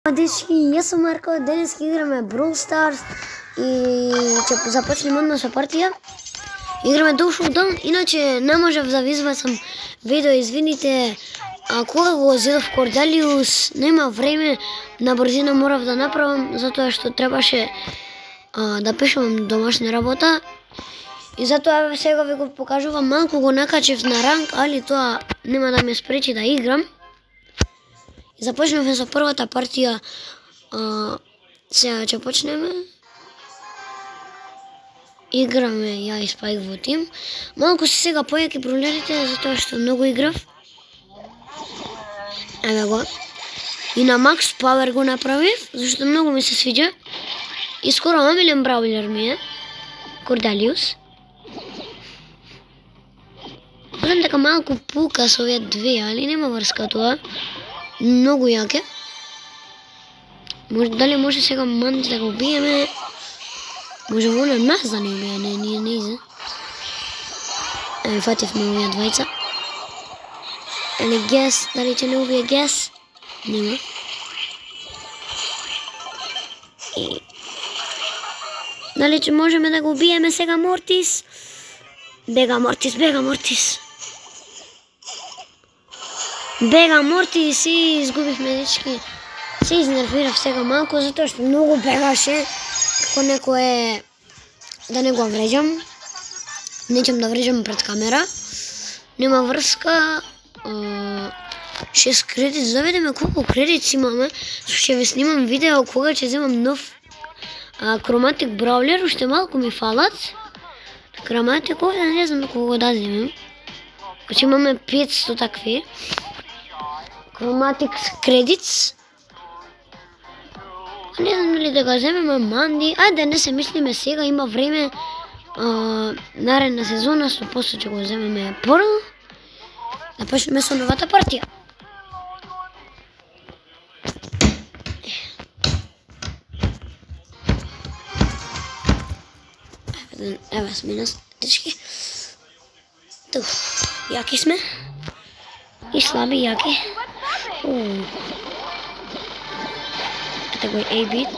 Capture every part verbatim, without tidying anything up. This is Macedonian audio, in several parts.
Дечки, јас сум Марко, денес играме Brawl Stars и ќе започнеме одма со партија. Играме до Showdown, иначе не можев да ви избацам видео, извините. А кога го зедов Корделиус, нема време, на брзина морав да направам, затоа што требаше а, да пишувам домашна работа. И затоа сега ви го покажувам, малку го накачив на ранг, али тоа нема да ме спречи да играм. И започнеме со првата партија, а, сега ќе почнеме. Играме ја и Спайк во тим. Малку се сега појаки проблемите, затоа што многу играв. Еве го. И на Макс Пауер го направив, зашто многу ми се свиѓа. И скоро омилен браулер ми е Корделиус. Знам дека малку пука со овие две, али нема врска тоа. Многу јаке. Може, дали може сега Манди да го убиеме? Може во на нас да не убие, не, ние не изе. Еве, фативме овие двајца. Или Гес, дали ќе не убие Гес? Нема. И... Дали ќе можеме да го убиеме сега Мортис? Бега Мортис, бега Мортис. Бега Мортис и изгубихме, дечки. Се изнервирав сега малку, затоа што многу бегаше. Како некое... Да не го вреđам. Неќем да вреđам пред камера. Нема врска. шест кредит, да видиме колку кредит имаме. Ќе ви снимам видео кога ќе земам нов Кроматик браулер, уште малку ми фалат. Кроматик овде не знам кога да земам. Ќе имаме петсто такви. Кроматик кредитс. Не знам ли да го земеме Манди. Ајде не се мислиме сега, има време. Наредна сезона сто проценти ќе го земеме Порл. Да почнеме со новата партија. Еве сме нас, дечки. Ту, јаки сме. И слаби, јаки. Ето го ей-бит.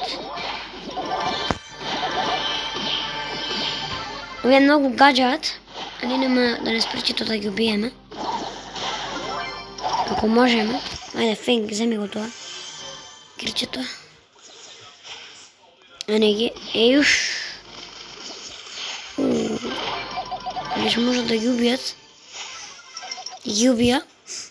Овие многу гаджаат, али нема да не спречи тоа да ги убиеме. Ако можеме. Ајде, Фенк, земи го тоа. Кричето. А не ги... Ејуш. Лиш може да ги убијат. Ги убија.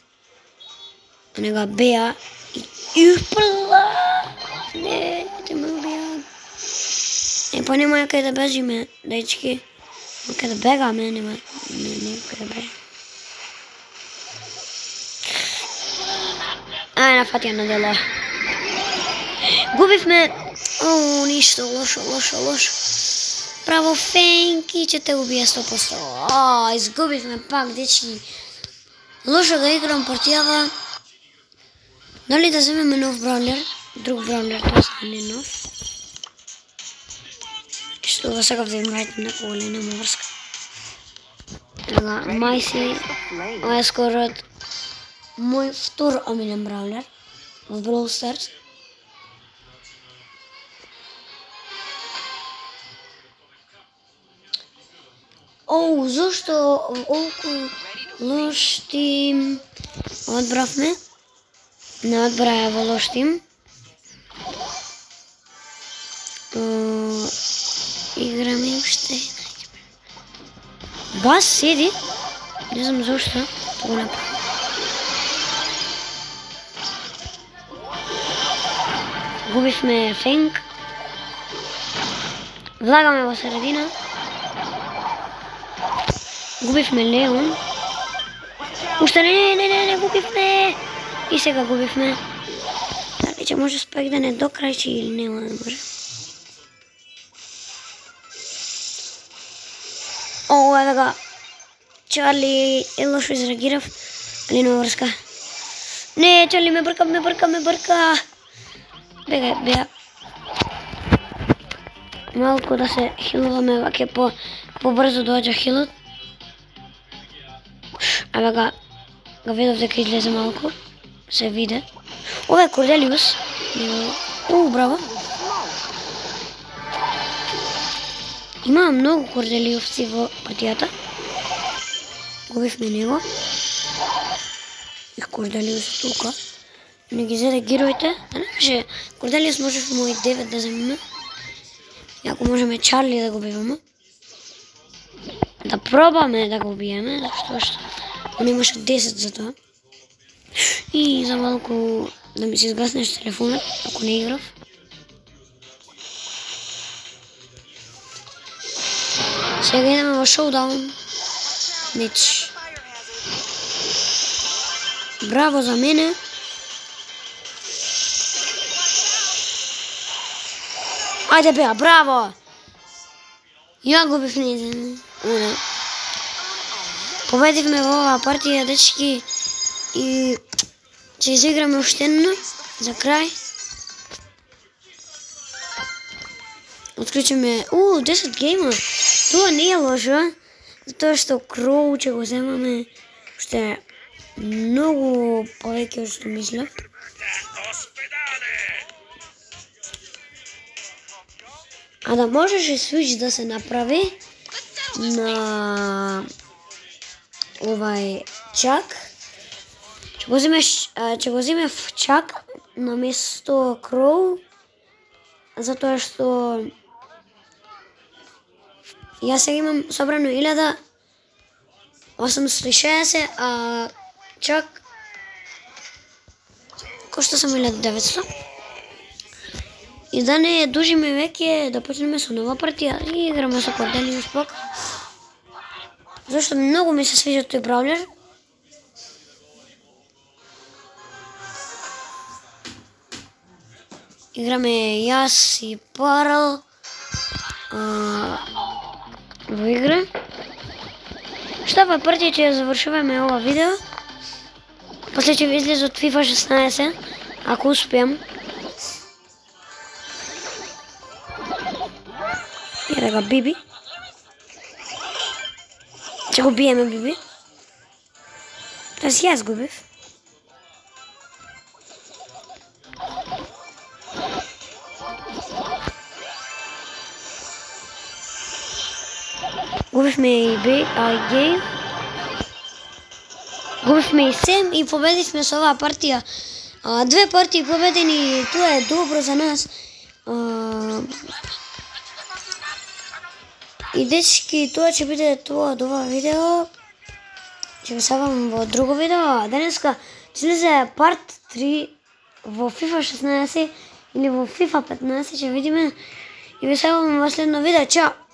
А не га беа. И упрла. Не, те ме убија. Е, па нема кај да бежиме, дечки. Кај да бегаме, нема... Не, не, кај да бежиме. Ај, нафатија на дело. Губивме. О, ништо, лошо, лошо, лошо. Право, Фенки, ќе те убие сто проценти. О, изгубивме пак, дечки. Лошо да играм партијава. Дали да земеме нов браулер? Друг браулер, тоа са не нов. Што го сакав да им рајтам некој, или нема врска. Ега, Мајси, ова е скоро мој втор омилен браулер во Brawl Stars. Оу, зашто олку лош тим одбравме? Не одбраја во лош тим. Играме уште. Бас седи. Не знам зашто го направи. Губивме Фенк. Влагаме во средина. Губивме Леон. Уште не, не, не, не губивме. И сега губивме. Дали ќе може Спайк да не докрајчи или нема да може. О, еве га. Чарли е лошо изреагирав. Али нема врска. Не, Чарли ме брка, ме брка, ме брка. Бега, бега. Малку да се хилуваме, ваке по побрзо доаѓа хилот. Еве га, го видов дека излезе малку. се виде. Ова е Корделиус. О, браво. Има многу Корделиусци во партијата. Губивме него. И Корделиус тука. Не ги зеде героите. Да не беше, Корделиус можеше мој девет да земиме. И ако можеме Чарли да го биваме. Да пробаме да го убиеме, зашто што он имаше десет за тоа. И за малку да ми се изгаснеш телефонот, ако не играв. Сега идеме во шоудаун. Меч. Браво за мене. Ајде беа, браво! Ја губив не. Уна. Победивме во оваа партија, дечки, и ќе изиграме уште едно за крај. Отклучиме, у, десет гейма. Тоа не е лошо, затоа што Кроу ќе го земаме уште многу повеќе од што мислев. А да можеше свич да се направи на овај Чак. Ќе го земеш, ќе го земев Чак на место Кроу, затоа што јас сега имам собрано илјада осумстотини и шеесет, а Чак кошта само илјада и деветстотини. И да не дужиме веќе, да почнеме со нова партија и играме со Корделиус пак. Зашто многу ми се свиѓа тој браулер. Играме јас и Парал во игра. Што во партија ќе завршуваме ова видео. После ќе ви излезе од FIFA шеснаесет, ако успеам. Ере га Биби. Ќе го биеме Биби. Тоест јас губив. Губивме и Бей, а и Гей. Губивме и Сем и победивме со оваа партија. А, две партии победени, тоа е добро за нас. А, И дечки, тоа ќе биде тоа од ова видео. Ќе го сабам во друго видео. Денеска ќе излезе парт три во FIFA шеснаесет или во FIFA петнаесет, ќе видиме. И ви сабам во следно видео. Чао!